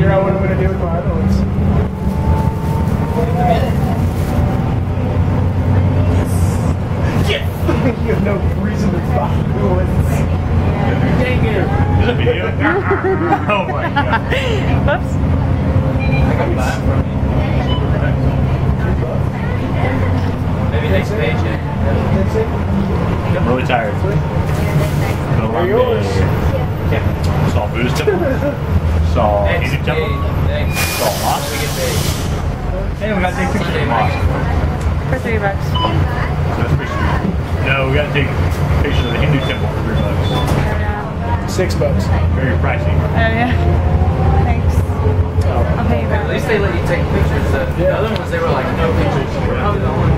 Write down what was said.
figure out what I'm going to do with my other ones. Yes! You have no reason to stop doing this. Dang it! Is it video? Oh my god. Whoops. Maybe next paycheck. I'm really tired. Been a long day. Saw Buddhist temple. Saw Hindu temple. Saw mosque. Hey, we gotta take pictures of the mosque. For $3. That's pretty sweet. No, we gotta take pictures of the Hindu temple for $3. $6. Very pricey. Oh yeah. Thanks. I'll pay you back. At least they let you take pictures. The other ones, they were like, no pictures.